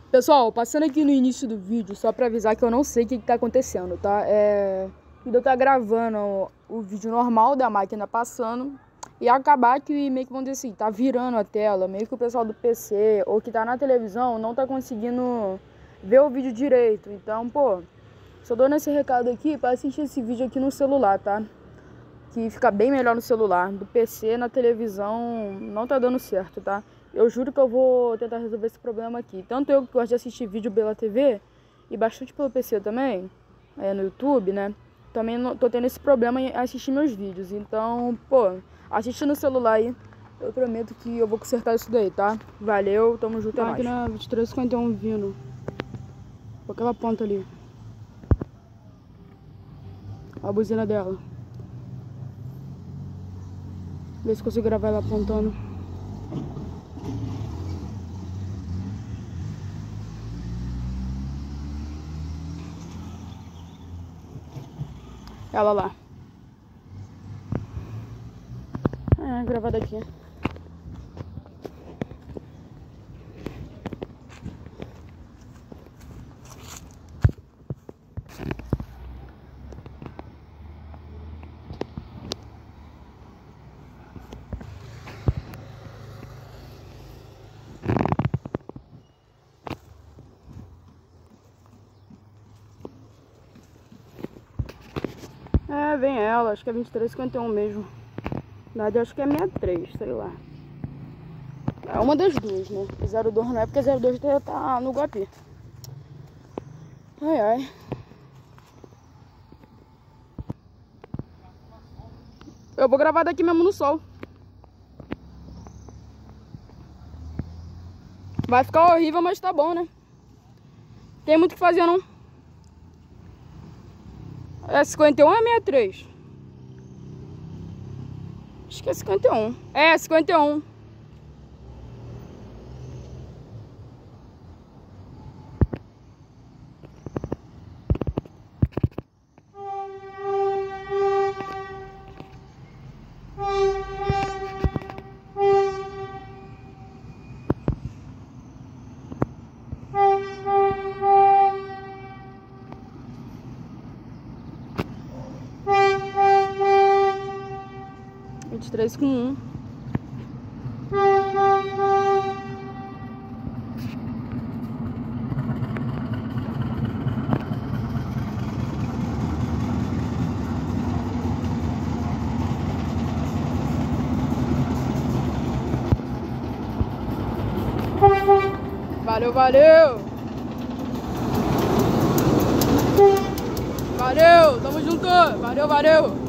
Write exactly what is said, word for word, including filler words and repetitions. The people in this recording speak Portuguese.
Pessoal, passando aqui no início do vídeo, só pra avisar que eu não sei o que, que tá acontecendo, tá? É... Eu tá gravando o, o vídeo normal da máquina passando e acabar que meio que, vamos dizer assim, tá virando a tela, meio que o pessoal do P C ou que tá na televisão não tá conseguindo ver o vídeo direito. Então, pô, só dou nesse recado aqui pra assistir esse vídeo aqui no celular, tá? Que fica bem melhor no celular. Do P C na televisão não tá dando certo, tá? Eu juro que eu vou tentar resolver esse problema aqui. Tanto eu que gosto de assistir vídeo pela T V e bastante pelo P C também, é, no YouTube, né? Também não, tô tendo esse problema em assistir meus vídeos. Então, pô, assiste no celular aí. Eu prometo que eu vou consertar isso daí, tá? Valeu, tamo junto, é nóis. Máquina vinte e três cinquenta e um vindo. Com aquela ponta ali. A buzina dela. Vê se consigo gravar ela apontando. Ela lá. É, gravada aqui. É, vem ela, acho que é vinte e três cinquenta e um mesmo. Na verdade, acho que é sessenta e três, sei lá. É uma das duas, né? zero dois não é porque zero dois tá, tá no Guapi. Ai, ai. Eu vou gravar daqui mesmo no sol. Vai ficar horrível, mas tá bom, né? Tem muito o que fazer, não. É cinquenta e um ou é sessenta e três? Acho que é cinquenta e um. É, cinquenta e um. vinte e três com um. Valeu, valeu! Valeu, tamo junto! Valeu, valeu!